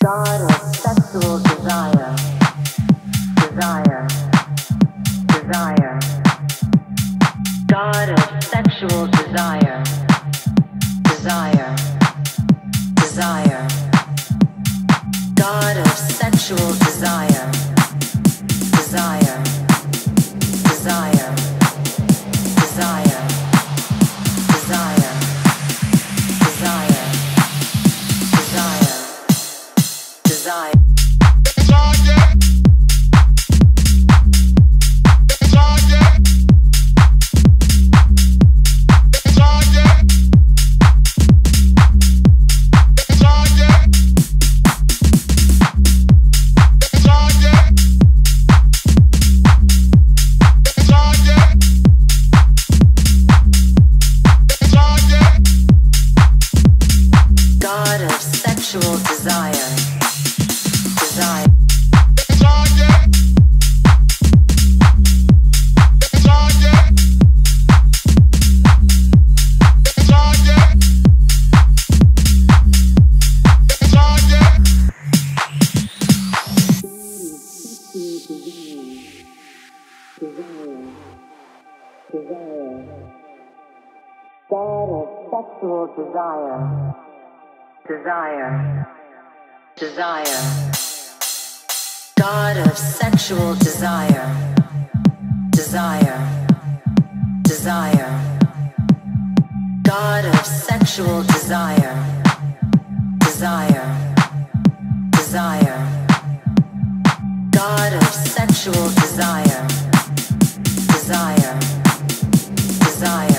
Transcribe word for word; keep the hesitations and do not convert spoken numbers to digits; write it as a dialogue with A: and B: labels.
A: God of sexual desire, desire, desire. God of sexual desire, desire, desire. God of sexual desire, desire, desire, desire, desire, desire, desire, desire. God of sexual desire, desire. God of sexual desire, desire, desire. God of sexual desire, desire, desire. God of sexual desire, desire, desire. God of sexual desire, desire, desire.